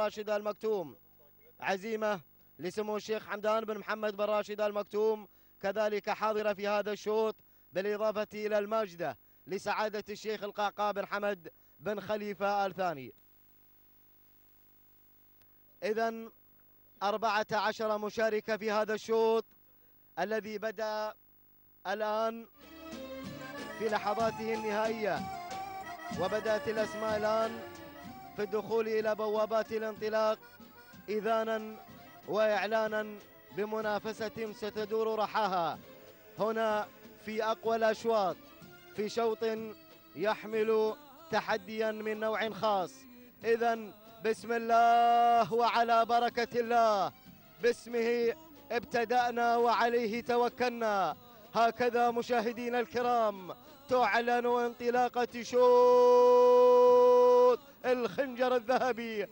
راشد المكتوم. عزيمة لسمو الشيخ حمدان بن محمد بن راشد المكتوم كذلك حاضرة في هذا الشوط، بالإضافة إلى الماجدة لسعادة الشيخ القعقاع بن حمد بن خليفة الثاني. إذن 14 مشاركة في هذا الشوط الذي بدأ الآن في لحظاته النهائية، وبدأت الأسماء الآن في الدخول إلى بوابات الانطلاق إذانا وإعلانا بمنافسة ستدور رحاها هنا في أقوى الأشواط، في شوط يحمل تحديا من نوع خاص. إذن بسم الله وعلى بركة الله، باسمه ابتدأنا وعليه توكلنا. هكذا مشاهدينا الكرام تعلن انطلاقة شوط الخنجر الذهبي.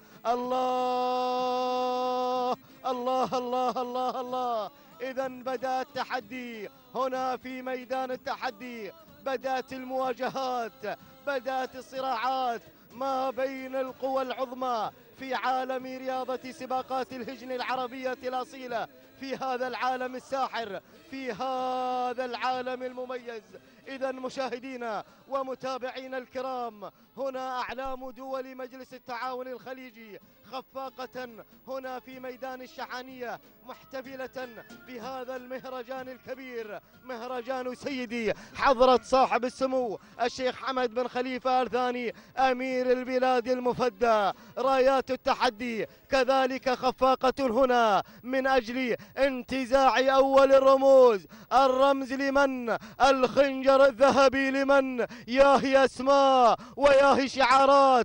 الله الله الله الله الله. إذا بدأ التحدي هنا في ميدان التحدي، بدأت المواجهات، بدأت الصراعات ما بين القوى العظمى في عالم رياضة سباقات الهجن العربية الأصيلة، في هذا العالم الساحر، في هذا العالم المميز. إذا مشاهدينا ومتابعينا الكرام، هنا أعلام دول مجلس التعاون الخليجي خفاقة هنا في ميدان الشحانية، محتفلة بهذا المهرجان الكبير، مهرجان سيدي حضرة صاحب السمو الشيخ حمد بن خليفة الثاني أمير البلاد المفدى. رايات التحدي كذلك خفاقة هنا من أجل انتزاع أول الرموز. الرمز لمن؟ الخنجر الذهبي لمن؟ ياهي أسماء وياهي شعارات،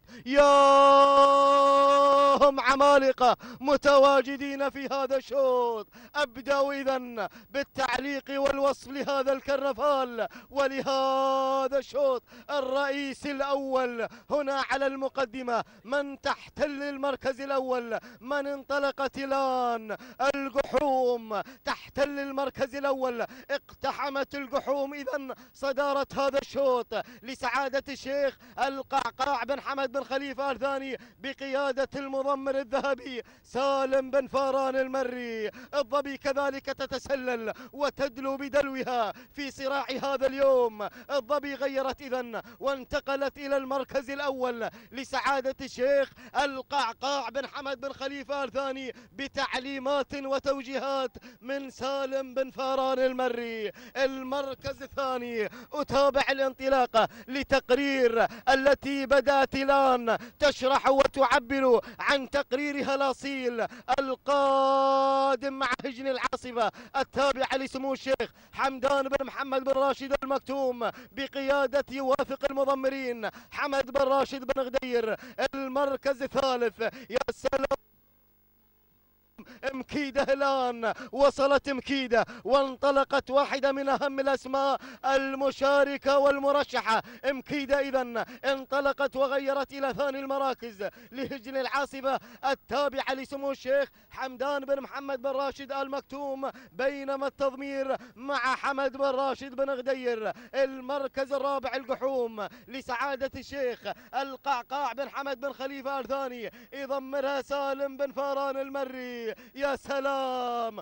ياهم عمالقة متواجدين في هذا الشوط. أبدأ إذن بالتعليق والوصف لهذا الكرنفال ولهذا الشوط. الرئيس الأول هنا على المقدمة، من تحتل المركز الأول؟ من انطلقت الآن؟ الجحوم تحتل المركز الأول، اقتحمت الجحوم إذن صدارة هذا الشوط لسعادة الشيخ القعقاع بن حمد بن خليفة الثاني بقيادة المضمر الذهبي سالم بن فاران المري. الظبي كذلك تتسلل وتدلو بدلوها في صراع هذا اليوم. الظبي غيرت إذن وانتقلت إلى المركز الأول لسعادة الشيخ القعقاع بن حمد بن خليفة الثاني بتعليمات وتوجيهات من سالم بن فاران المري. المركز الثاني أتابع الانطلاقة لتقرير التي بدأت الآن تشرح وتعبر عن تقريرها الأصيل القادم مع هجن العاصفة التابع لسمو الشيخ حمدان بن محمد بن راشد المكتوم بقيادة يوافق المضمرين حمد بن راشد بن غدير. المركز الثالث يا سلام، مكيدة الآن وصلت مكيدة وانطلقت واحدة من أهم الأسماء المشاركة والمرشحة. مكيدة إذن انطلقت وغيرت إلى ثاني المراكز لهجن العاصفة التابعة لسمو الشيخ حمدان بن محمد بن راشد المكتوم، بينما التضمير مع حمد بن راشد بن غدير. المركز الرابع الجحوم لسعادة الشيخ القعقاع بن حمد بن خليفة الثاني، يضمرها سالم بن فاران المري. يا سلام،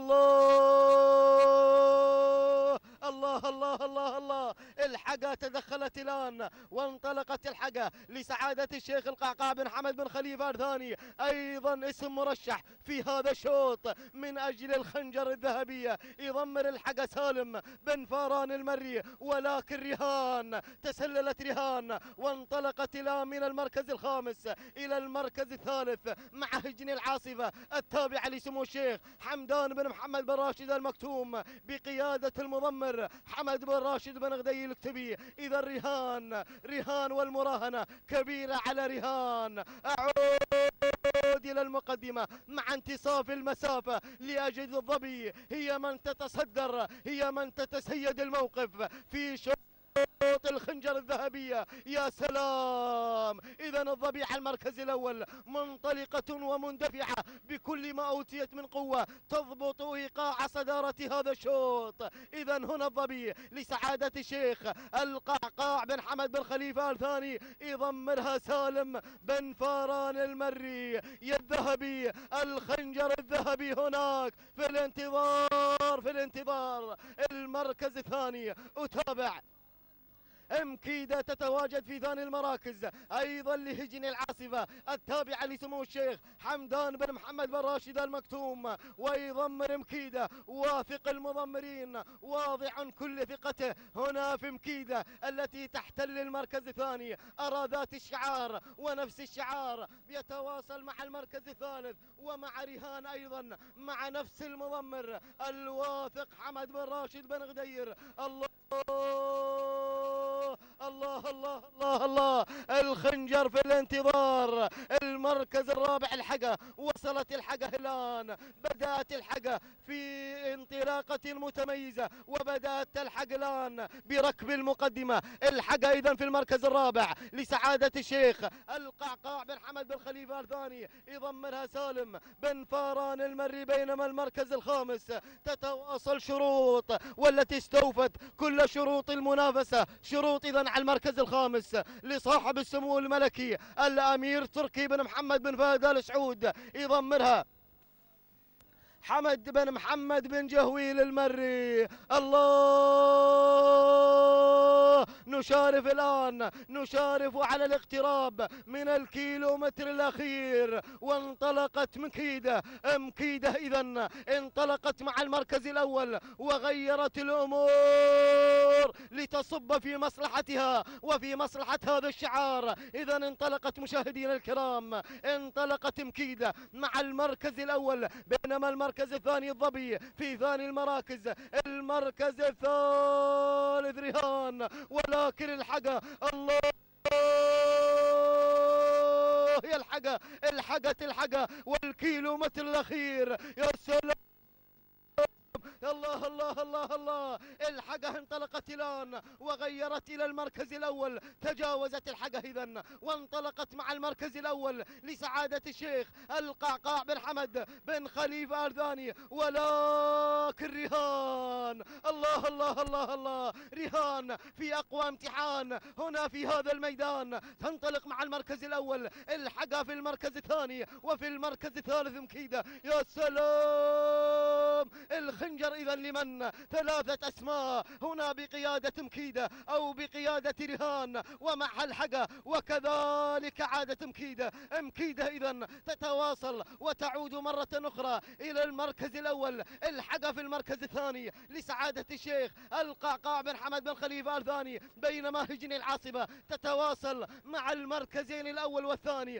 الله الله الله الله الله. الحقة تدخلت الآن وانطلقت الحقة لسعادة الشيخ القعقاع بن حمد بن خليفة الثاني، أيضا اسم مرشح في هذا الشوط من أجل الخنجر الذهبية. يضمر الحقة سالم بن فاران المري، ولكن رهان تسللت رهان وانطلقت الآن من المركز الخامس إلى المركز الثالث مع هجن العاصفة التابعة لسمو الشيخ حمدان بن محمد بن راشد المكتوم بقيادة المضمر حمد بن راشد بن غدي الكتبي. إذا رهان والمراهنة كبيرة على رهان. أعود إلى المقدمة مع انتصاف المسافة لأجل الظبي، هي من تتصدر، هي من تتسيد الموقف في الخنجر الذهبية. يا سلام. إذا الظبي على المركز الأول منطلقة ومندفعة بكل ما أوتيت من قوة، تضبط إيقاع صدارة هذا الشوط. إذا هنا الظبي لسعادة الشيخ القعقاع بن حمد بن خليفة الثاني، يضمرها سالم بن فاران المري. يا الذهبي الخنجر الذهبي هناك في الانتظار، في الانتظار المركز الثاني. أتابع مكيدة تتواجد في ثاني المراكز أيضا لهجن العاصفة التابعة لسمو الشيخ حمدان بن محمد بن راشد المكتوم، ويضمر مكيدة واثق المضمرين، واضع كل ثقته هنا في مكيدة التي تحتل المركز الثاني. أرى ذات الشعار ونفس الشعار يتواصل مع المركز الثالث ومع رهان أيضا مع نفس المضمر الواثق حمد بن راشد بن غدير. الله الله الله الله الله. الخنجر في الانتظار. المركز الرابع الحقة، وصلت الحقة الآن، بدأت الحقة في انطلاقة متميزة، وبدأت تلحق الآن بركب المقدمة. الحقة إذن في المركز الرابع لسعادة الشيخ القعقاع بن حمد بن خليفة الثاني، يضمرها سالم بن فاران المري. بينما المركز الخامس تتواصل شروط والتي استوفت كل شروط المنافسة، شروط إذن على المركز الخامس لصاحب السمو الملكي الأمير تركي بن محمد بن فهد آل سعود، يضمرها حمد بن محمد بن جهويل المري. الله، نشارف الآن، نشارف على الاقتراب من الكيلومتر الأخير، وانطلقت مكيدة. مكيدة إذن انطلقت مع المركز الأول وغيرت الأمور لتصب في مصلحتها وفي مصلحة هذا الشعار. إذن انطلقت مشاهدينا الكرام، انطلقت مكيدة مع المركز الأول، بينما المركز الثاني الظبي في ثاني المراكز. المركز الثالث رهان، ولكن الحقة الله، هي الحقة، الحقة والكيلومتر الأخير. يا سلام، الله الله الله الله. الحقة انطلقت الآن وغيرت إلى المركز الأول، تجاوزت الحقة إذن وانطلقت مع المركز الأول لسعادة الشيخ القعقاع بن حمد بن خليفة الثاني. ولكن رهان، الله الله الله الله، رهان في أقوى امتحان هنا في هذا الميدان، تنطلق مع المركز الأول. الحقة في المركز الثاني، وفي المركز الثالث مكيدة. يا سلام. الخنجر إذا لمن؟ ثلاثة أسماء هنا بقيادة مكيدة أو بقيادة رهان ومعها الحقة، وكذلك عادة مكيدة. مكيدة إذا تتواصل وتعود مرة أخرى إلى المركز الأول. الحقة في المركز الثاني لسعادة الشيخ القعقاع بن حمد بن خليفة الثاني، بينما هجن العاصفة تتواصل مع المركزين الأول والثاني.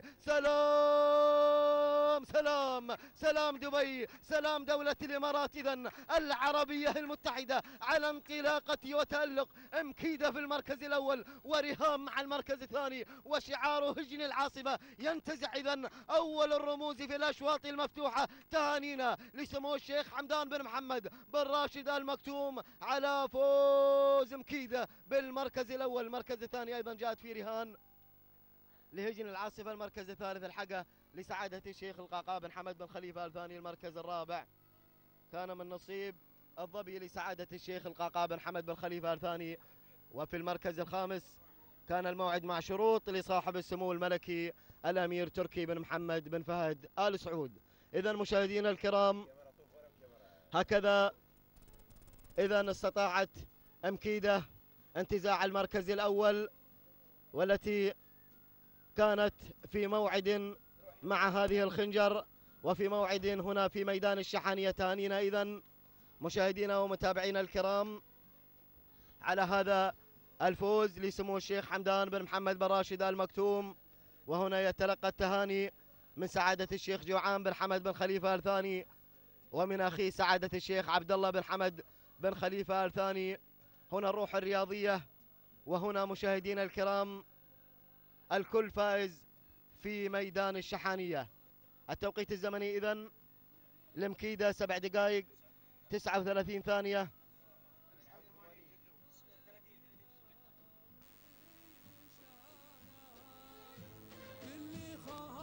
سلام سلام سلام دبي، سلام دولة الإمارات إذن العربية المتحدة على انطلاقة وتألق مكيدة في المركز الأول ورهام مع المركز الثاني، وشعار هجن العاصفة ينتزع إذن أول الرموز في الأشواط المفتوحة. تهانينا لسمو الشيخ حمدان بن محمد بن راشد المكتوم على فوز مكيدة بالمركز الأول. المركز الثاني أيضا جاءت في رهان لهجن العاصفة. المركز الثالث الحقة لسعادة الشيخ القعقاع بن حمد بن خليفة الثاني. المركز الرابع كان من نصيب الظبي لسعادة الشيخ القعقاع بن حمد بن خليفة الثاني. وفي المركز الخامس كان الموعد مع شروط لصاحب السمو الملكي الأمير تركي بن محمد بن فهد آل سعود. إذا مشاهدينا الكرام، هكذا إذا استطاعت مكيدة انتزاع المركز الأول، والتي كانت في موعد مع هذه الخنجر وفي موعد هنا في ميدان الشحانية. تهانينا إذن مشاهدينا ومتابعينا الكرام على هذا الفوز لسمو الشيخ حمدان بن محمد بن راشد المكتوم. وهنا يتلقى التهاني من سعادة الشيخ جوعان بن حمد بن خليفة الثاني، ومن أخي سعادة الشيخ عبد الله بن حمد بن خليفة الثاني. هنا الروح الرياضية، وهنا مشاهدينا الكرام الكل فائز في ميدان الشحانية. التوقيت الزمني إذن لمكيدة 7 دقائق 39 ثانية.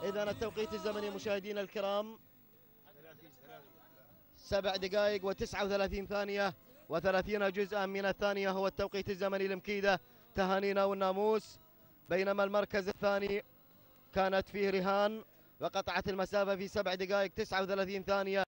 إذا التوقيت الزمني مشاهدينا الكرام 7 دقائق و39 ثانية و30 جزءا من الثانية هو التوقيت الزمني لمكيدة. تهانينا والناموس. بينما المركز الثاني كانت فيه رهان وقطعت المسافة في 7 دقائق 39 ثانية